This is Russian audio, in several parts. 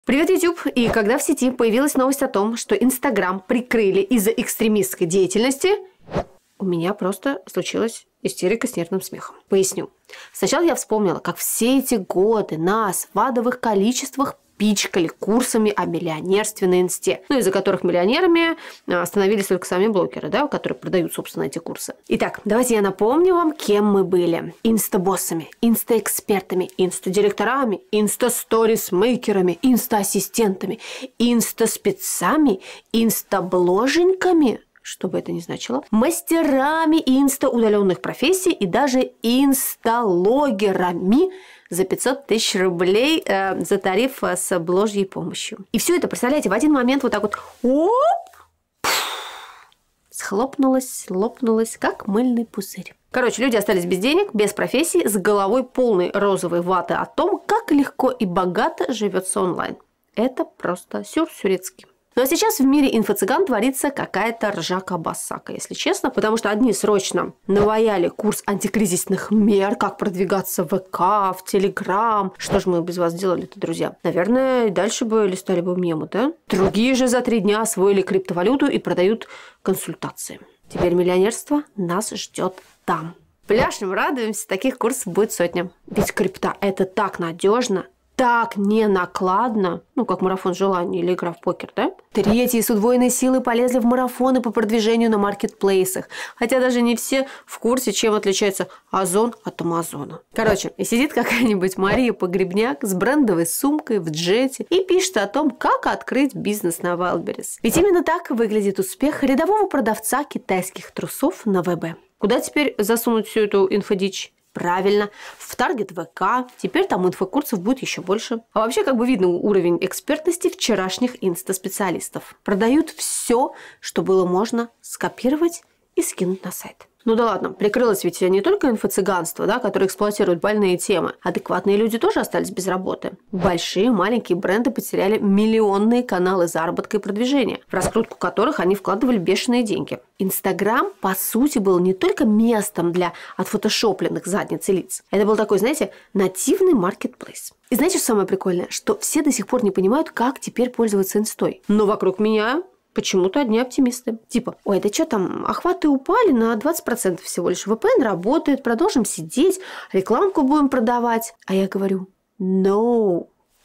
Привет, YouTube! И когда в сети появилась новость о том, что Инстаграм прикрыли из-за экстремистской деятельности, у меня просто случилась истерика с нервным смехом. Поясню. Сначала я вспомнила, как все эти годы нас в адовых количествах пичкали курсами о миллионерстве на Инсте, из-за которых миллионерами становились только сами блогеры, которые продают, собственно, эти курсы. Итак, давайте я напомню вам, кем мы были. Инстабоссами, инстаэкспертами, инстадиректорами, инста-сторис-мейкерами, инста-ассистентами, инста-спецами, инстабложеньками, что бы это ни значило, мастерами инста-удаленных профессий и даже инсталогерами за 500 тысяч рублей за тариф с бложьей помощью. И все это, представляете, в один момент вот так вот схлопнулось, лопнулось, как мыльный пузырь. Короче, люди остались без денег, без профессии, с головой полной розовой ваты о том, как легко и богато живется онлайн. Это просто сюр-сюрецкий. Ну а сейчас в мире инфо-цыган творится какая-то ржака-басака, если честно, потому что одни срочно наваяли курс антикризисных мер, как продвигаться в ВК, в Телеграм. Что же мы без вас делали-то, друзья? Наверное, дальше бы листали бы мемы, да? Другие же за 3 дня освоили криптовалюту и продают консультации. Теперь миллионерство нас ждет там. Пляшем, радуемся, таких курсов будет сотня. Ведь крипта – это так надежно, так не накладно, как марафон желаний или игра в покер, да? Третьи с удвоенной силой полезли в марафоны по продвижению на маркетплейсах. Хотя даже не все в курсе, чем отличается Озон от Амазона. Короче, и сидит какая-нибудь Мария Погребняк с брендовой сумкой в джете и пишет о том, как открыть бизнес на Wildberries. Ведь именно так выглядит успех рядового продавца китайских трусов на ВБ. Куда теперь засунуть всю эту инфодичь? Правильно, в таргет ВК. Теперь там инфокурсов будет еще больше. А вообще, видно уровень экспертности вчерашних инста-специалистов. Продают все, что было можно скопировать и скинуть на сайт. Ну да ладно, прикрылось ведь не только инфо-цыганство, которое эксплуатирует больные темы. Адекватные люди тоже остались без работы. Большие, маленькие бренды потеряли миллионные каналы заработка и продвижения, в раскрутку которых они вкладывали бешеные деньги. Инстаграм, по сути, был не только местом для отфотошопленных задниц и лиц. Это был такой, нативный маркетплейс. И знаете, что самое прикольное? Что все до сих пор не понимают, как теперь пользоваться инстой. Но вокруг меня почему-то одни оптимисты. Ой, да что там, охваты упали на 20% всего лишь. VPN работает, продолжим сидеть, рекламку будем продавать. А я говорю, no,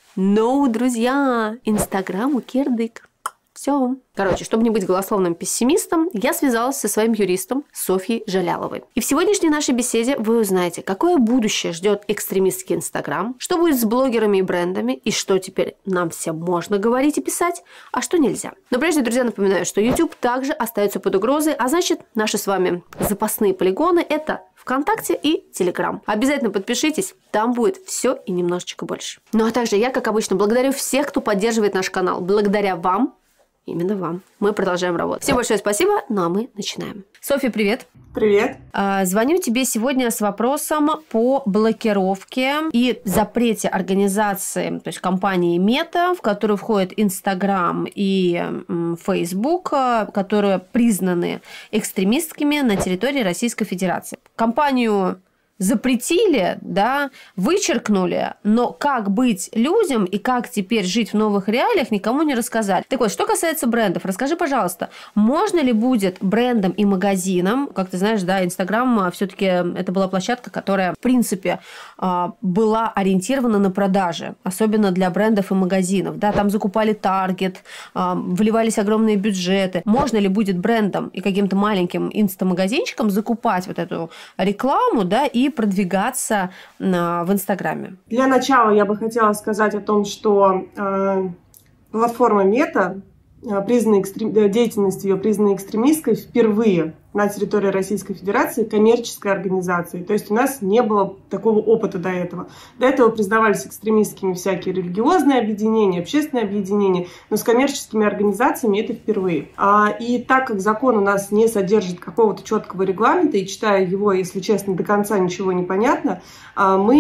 друзья, Инстаграму кирдык. Все. Короче, чтобы не быть голословным пессимистом, я связалась со своим юристом Софьей Жаляловой. И в сегодняшней нашей беседе вы узнаете, какое будущее ждет экстремистский Инстаграм, что будет с блогерами и брендами, и что теперь нам всем можно говорить и писать, а что нельзя. Но прежде, друзья, напоминаю, что YouTube также остается под угрозой, а значит, наши с вами запасные полигоны – это ВКонтакте и Телеграм. Обязательно подпишитесь, там будет все и немножечко больше. Ну а также я, как обычно, благодарю всех, кто поддерживает наш канал. Благодаря вам, именно вам, мы продолжаем работать. Всем большое спасибо, ну а мы начинаем. Софья, привет. Привет. Звоню тебе сегодня с вопросом по блокировке и запрете организации, то есть компании Мета, в которую входят Инстаграм и Фейсбук, которые признаны экстремистскими на территории Российской Федерации. Компанию запретили, вычеркнули, но как быть людям и как теперь жить в новых реалиях, никому не рассказали. Так вот, что касается брендов, расскажи, пожалуйста, можно ли будет брендам и магазинам, как ты знаешь, Инстаграм все-таки это была площадка, которая, в принципе, была ориентирована на продажи, особенно для брендов и магазинов, там закупали таргет, вливались огромные бюджеты. Можно ли будет брендам и каким-то маленьким инстамагазинчикам закупать вот эту рекламу, и продвигаться в Инстаграме? Для начала я бы хотела сказать о том, что платформа Мета, деятельность ее признана экстремистской впервые на территории Российской Федерации коммерческой организацией. То есть у нас не было такого опыта до этого. До этого признавались экстремистскими всякие религиозные объединения, общественные объединения, но с коммерческими организациями это впервые. И так как закон у нас не содержит какого-то четкого регламента, и читая его, если честно, до конца ничего не понятно, мы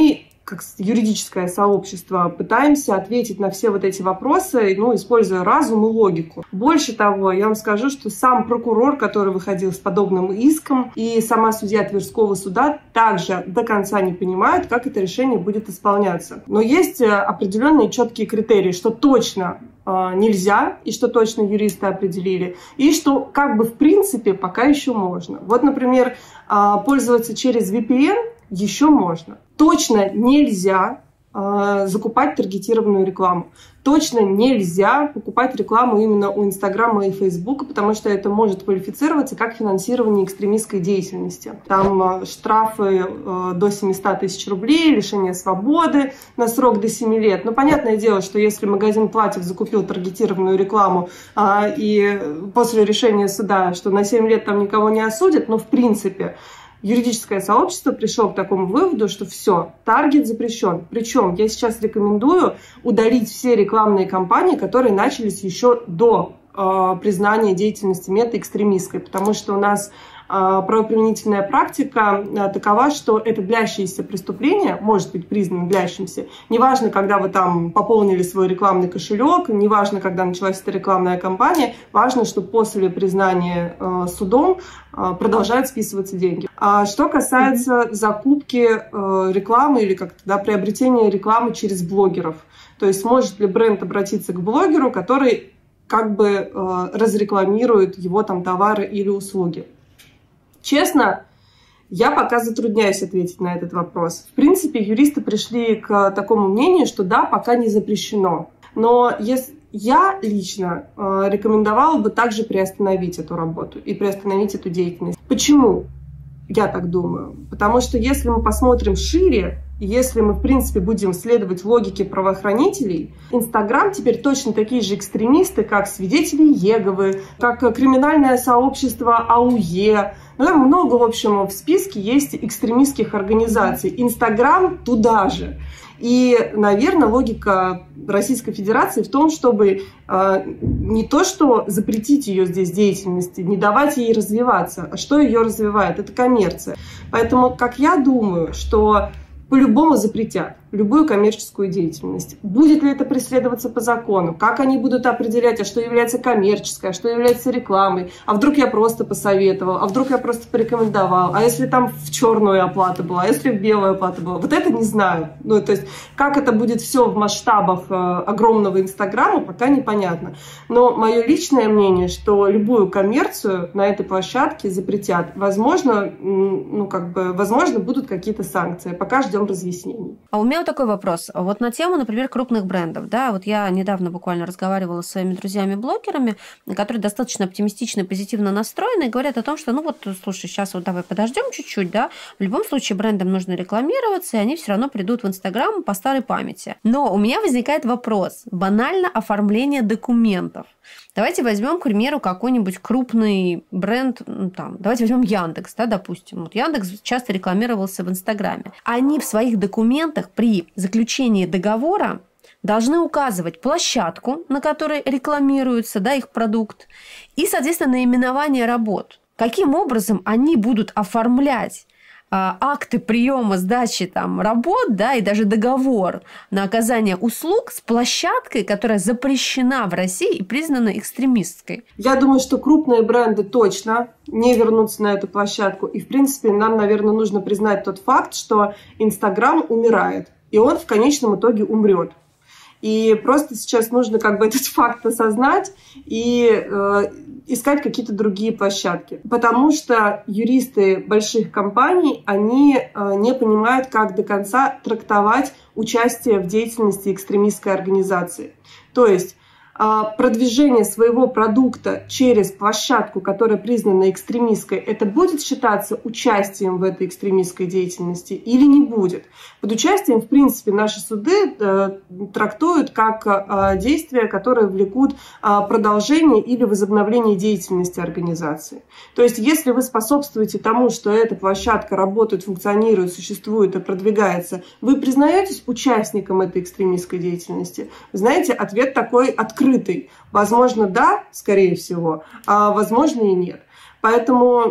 как юридическое сообщество, пытаемся ответить на все вот эти вопросы, используя разум и логику. Больше того, я вам скажу, что сам прокурор, который выходил с подобным иском, и сама судья Тверского суда также до конца не понимают, как это решение будет исполняться. Но есть определенные четкие критерии, что точно нельзя, и что точно юристы определили, и что в принципе пока еще можно. Вот, например, пользоваться через VPN еще можно. Точно нельзя закупать таргетированную рекламу. Точно нельзя покупать рекламу именно у Инстаграма и Фейсбука, потому что это может квалифицироваться как финансирование экстремистской деятельности. Там штрафы до 700 тысяч рублей, лишение свободы на срок до 7 лет. Но понятное дело, что если магазин платьев закупил таргетированную рекламу и после решения суда, что на 7 лет там никого не осудят, но в принципе юридическое сообщество пришло к такому выводу, что все, таргет запрещен. Причем я сейчас рекомендую удалить все рекламные кампании, которые начались еще до признания деятельности Мета экстремистской, потому что у нас правоприменительная практика такова, что это длящееся преступление может быть признано длящимся. Неважно, когда вы там пополнили свой рекламный кошелек, неважно, когда началась эта рекламная кампания, важно, что после признания судом продолжают списываться деньги. А что касается закупки рекламы или приобретения рекламы через блогеров, то есть может ли бренд обратиться к блогеру, который разрекламирует его товары или услуги? Честно, я пока затрудняюсь ответить на этот вопрос. В принципе, юристы пришли к такому мнению, что да, пока не запрещено. Но я лично рекомендовала бы также приостановить эту работу и приостановить эту деятельность. Почему? Я так думаю. Потому что если мы посмотрим шире, если мы, в принципе, будем следовать логике правоохранителей, Инстаграм теперь точно такие же экстремисты, как свидетели Иеговы, как криминальное сообщество АУЕ. Там много, в общем, в списке есть экстремистских организаций. Инстаграм туда же. И, наверное, логика Российской Федерации в том, чтобы не то что запретить ее здесь деятельности, не давать ей развиваться, а что ее развивает? Это коммерция. Поэтому, как я думаю, что по-любому запретят любую коммерческую деятельность. Будет ли это преследоваться по закону? Как они будут определять, а что является коммерческой, а что является рекламой? А вдруг я просто посоветовал? А вдруг я просто порекомендовал? А если там в черную оплата была? А если в белую оплата была? Вот это не знаю. То есть, как это будет все в масштабах огромного Инстаграма, пока непонятно. Но мое личное мнение, что любую коммерцию на этой площадке запретят. Возможно, возможно, будут какие-то санкции. Пока ждем разъяснений. А у меня вот такой вопрос. Вот на тему, например, крупных брендов. Да, вот я недавно буквально разговаривала с своими друзьями-блогерами, которые достаточно оптимистично и позитивно настроены, и говорят о том, что, слушай, сейчас давай подождем чуть-чуть, да, в любом случае брендам нужно рекламироваться, и они все равно придут в Инстаграм по старой памяти. Но у меня возникает вопрос. Банально оформление документов. Давайте возьмем, к примеру, какой-нибудь крупный бренд, давайте возьмем Яндекс, да, допустим. Вот Яндекс часто рекламировался в Инстаграме. Они в своих документах при заключении договора должны указывать площадку, на которой рекламируется, да, их продукт, и, соответственно, наименование работ. Каким образом они будут оформлять акты приема, сдачи работ, да, и даже договор на оказание услуг с площадкой, которая запрещена в России и признана экстремистской? Я думаю, что крупные бренды точно не вернутся на эту площадку. И, в принципе, нам, наверное, нужно признать тот факт, что Инстаграм умирает, и он в конечном итоге умрет. И просто сейчас нужно этот факт осознать и искать какие-то другие площадки. Потому что юристы больших компаний, они не понимают, как до конца трактовать участие в деятельности экстремистской организации. То есть продвижение своего продукта через площадку, которая признана экстремистской, это будет считаться участием в этой экстремистской деятельности или не будет? Под участием, в принципе, наши суды трактуют как действия, которые влекут продолжение или возобновление деятельности организации. То есть, если вы способствуете тому, что эта площадка работает, функционирует, существует и продвигается, вы признаетесь участником этой экстремистской деятельности? Знаете, ответ такой открытый. Возможно, да, скорее всего, а возможно и нет. Поэтому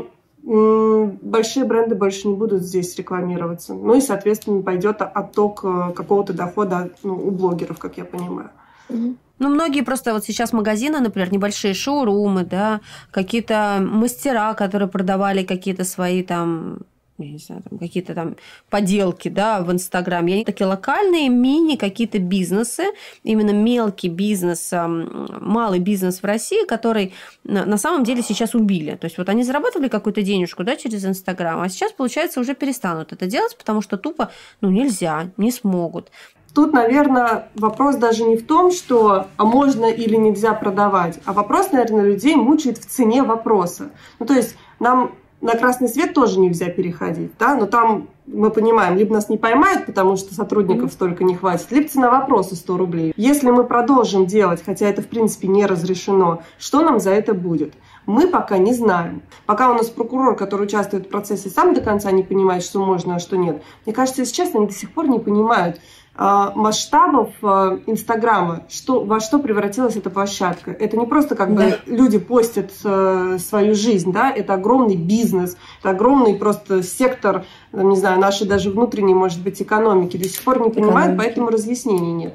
большие бренды больше не будут здесь рекламироваться. Ну и, соответственно, пойдет отток какого-то дохода у блогеров, как я понимаю. Ну, многие просто вот сейчас магазины, например, небольшие шоурумы, да, какие-то мастера, которые продавали какие-то свои там, я не знаю, там, какие-то там поделки, да, в Инстаграме. Они такие локальные, мини какие-то бизнесы, именно мелкий бизнес, малый бизнес в России, который на самом деле сейчас убили. То есть вот они зарабатывали какую-то денежку, да, через Инстаграм, а сейчас, получается, уже перестанут это делать, потому что тупо, нельзя, не смогут. Тут, наверное, вопрос даже не в том, что можно или нельзя продавать, а вопрос, наверное, людей мучает в цене вопроса. То есть нам на красный свет тоже нельзя переходить, да, но там мы понимаем, либо нас не поймают, потому что сотрудников столько не хватит, либо цена вопроса 100 рублей. Если мы продолжим делать, хотя это в принципе не разрешено, что нам за это будет? Мы пока не знаем. Пока у нас прокурор, который участвует в процессе, сам до конца не понимает, что можно, а что нет. Мне кажется, если честно, они до сих пор не понимают масштабов Инстаграма, во что превратилась эта площадка. Это не просто люди постят свою жизнь, да, это огромный бизнес, это огромный просто сектор, не знаю, нашей даже внутренней, может быть, экономики. До сих пор не понимают, поэтому разъяснений нет.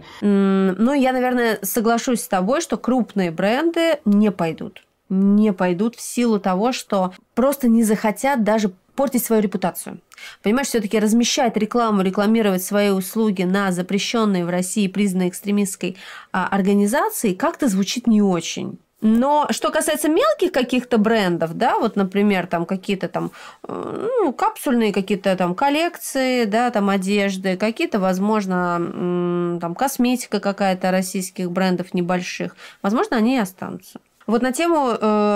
Я, наверное, соглашусь с тобой, что крупные бренды не пойдут в силу того, что просто не захотят даже портить свою репутацию. Понимаешь, все-таки размещать рекламу, рекламировать свои услуги на запрещенной в России признанной экстремистской организации как-то звучит не очень. Но что касается мелких каких-то брендов, да, вот, например, там какие-то там капсульные какие-то там коллекции, да, там одежды, какие-то, возможно, там косметика какая-то российских брендов небольших, возможно, они и останутся. Вот на тему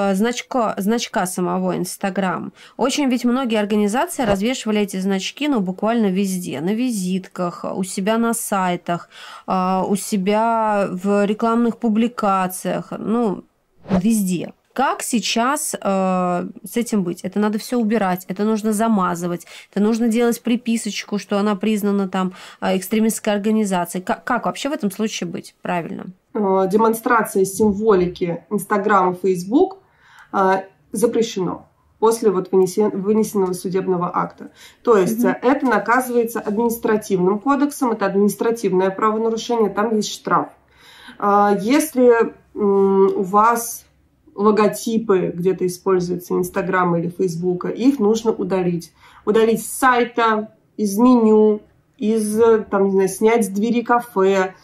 значка самого Инстаграм. Очень ведь многие организации развешивали эти значки, буквально везде. На визитках, у себя на сайтах, у себя в рекламных публикациях, везде. Как сейчас с этим быть? Это надо все убирать, это нужно замазывать, это нужно делать приписочку, что она признана там экстремистской организацией. Как вообще в этом случае быть правильно? Демонстрация символики Инстаграм и Фейсбук запрещено после вынесенного судебного акта. То есть это наказывается административным кодексом, это административное правонарушение, там есть штраф. Если у вас логотипы где-то используются Инстаграма или Фейсбука, их нужно удалить. Удалить с сайта, из меню, снять с двери кафе,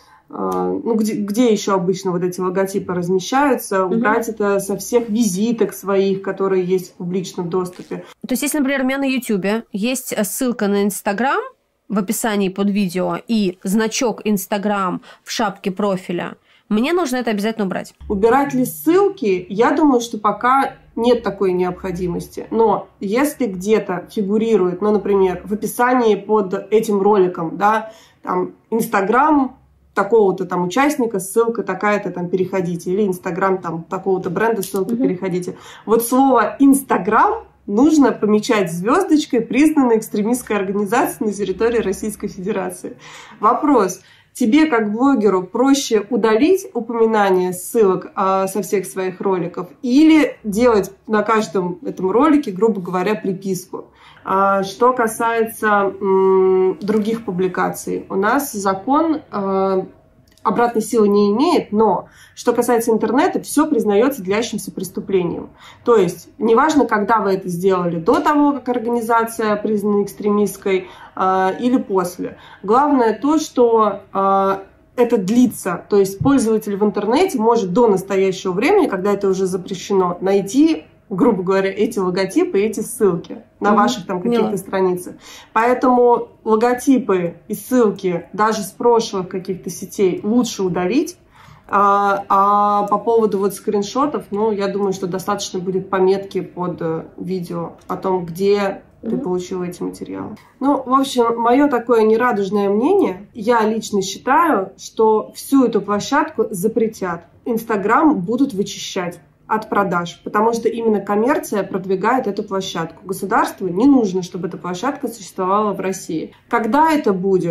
где еще обычно вот эти логотипы размещаются, убрать это со всех визиток своих, которые есть в публичном доступе. То есть, если, например, у меня на YouTube есть ссылка на Инстаграм в описании под видео и значок Инстаграм в шапке профиля, мне нужно это обязательно убрать. Убирать ли ссылки? Я думаю, что пока нет такой необходимости. Но если где-то фигурирует, например, в описании под этим роликом, да, там Инстаграм такого-то там участника, ссылка такая-то, там переходите, или Инстаграм там такого-то бренда, ссылка переходите. Вот слово Инстаграм нужно помечать звездочкой признанной экстремистской организацией на территории Российской Федерации. Вопрос. Тебе, как блогеру, проще удалить упоминание ссылок со всех своих роликов или делать на каждом этом ролике, грубо говоря, приписку? Что касается других публикаций, у нас закон обратной силы не имеет, но что касается интернета, все признается длящимся преступлением. То есть неважно, когда вы это сделали, до того, как организация признана экстремистской, или после. Главное то, что это длится. То есть пользователь в интернете может до настоящего времени, когда это уже запрещено, найти, грубо говоря, эти логотипы и эти ссылки на ваших там каких-то страницах. Поэтому логотипы и ссылки даже с прошлых каких-то сетей лучше удалить. А по поводу скриншотов, я думаю, что достаточно будет пометки под видео о том, где ты получила эти материалы. В общем, мое такое нерадужное мнение. Я лично считаю, что всю эту площадку запретят. Инстаграм будут вычищать от продаж, потому что именно коммерция продвигает эту площадку. Государству не нужно, чтобы эта площадка существовала в России. Когда это будет?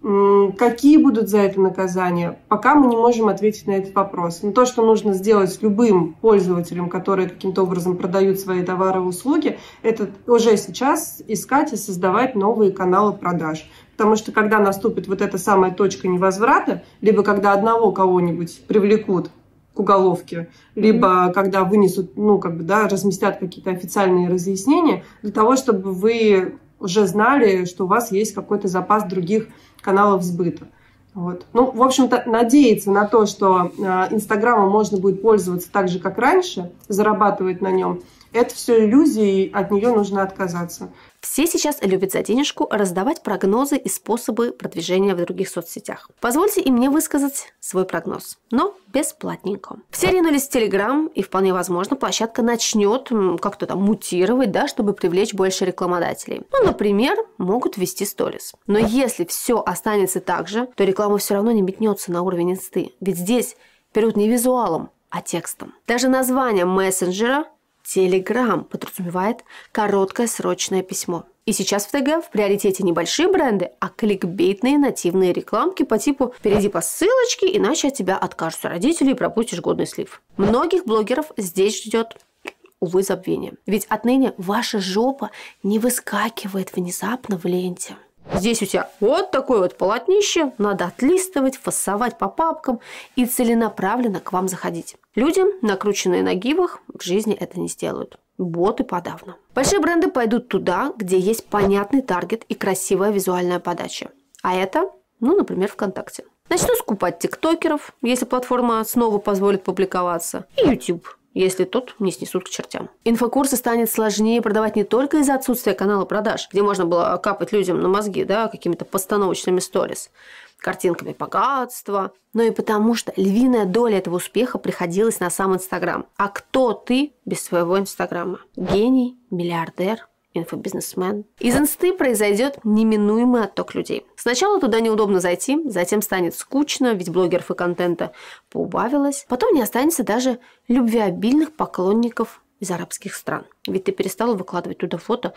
Какие будут за это наказания? Пока мы не можем ответить на этот вопрос. Но то, что нужно сделать с любым пользователем, которые каким-то образом продают свои товары и услуги, это уже сейчас искать и создавать новые каналы продаж. Потому что когда наступит вот эта самая точка невозврата, либо когда одного кого-нибудь привлекут к уголовке, либо когда вынесут, разместят какие-то официальные разъяснения, для того, чтобы вы уже знали, что у вас есть какой-то запас других каналов сбыта. Вот. В общем-то, надеяться на то, что Инстаграмом можно будет пользоваться так же, как раньше, зарабатывать на нем, это все иллюзии, от нее нужно отказаться. Все сейчас любят за денежку раздавать прогнозы и способы продвижения в других соцсетях. Позвольте и мне высказать свой прогноз, но бесплатненько. Все ринулись в Телеграм, и вполне возможно, площадка начнет как-то там мутировать, да, чтобы привлечь больше рекламодателей. Например, могут ввести сторис. Но если все останется так же, то реклама все равно не метнется на уровень инсты. Ведь здесь берут не визуалом, а текстом. Даже название мессенджера Telegram подразумевает короткое срочное письмо. И сейчас в ТГ в приоритете не большие бренды, а кликбейтные нативные рекламки по типу «перейди по ссылочке, иначе от тебя откажутся родители и пропустишь годный слив». Многих блогеров здесь ждет, увы, забвение. Ведь отныне ваша жопа не выскакивает внезапно в ленте. Здесь у тебя вот такое вот полотнище, надо отлистывать, фасовать по папкам и целенаправленно к вам заходить. Люди, накрученные на гивах, в жизни это не сделают. Боты подавно. Большие бренды пойдут туда, где есть понятный таргет и красивая визуальная подача. А это, например, ВКонтакте. Начнут скупать тиктокеров, если платформа снова позволит публиковаться, и YouTube, если тот не снесут к чертям. Инфокурсы станет сложнее продавать не только из-за отсутствия канала продаж, где можно было капать людям на мозги, какими-то постановочными сторис, картинками богатства, но и потому, что львиная доля этого успеха приходилась на сам Инстаграм. А кто ты без своего Инстаграма? Гений, миллиардер, инфобизнесмен. Из инсты произойдет неминуемый отток людей. Сначала туда неудобно зайти, затем станет скучно, ведь блогеров и контента поубавилось. Потом не останется даже любвеобильных поклонников из арабских стран. Ведь ты перестала выкладывать туда фото,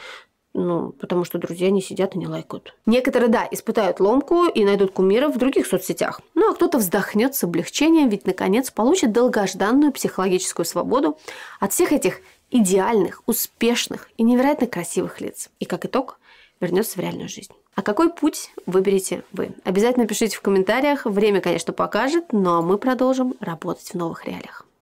потому что друзья не сидят и не лайкают. Некоторые, испытают ломку и найдут кумиров в других соцсетях. А кто-то вздохнет с облегчением, ведь наконец получит долгожданную психологическую свободу от всех этих идеальных, успешных и невероятно красивых лиц. И как итог, вернется в реальную жизнь. А какой путь выберете вы? Обязательно пишите в комментариях. Время, конечно, покажет, но мы продолжим работать в новых реалиях.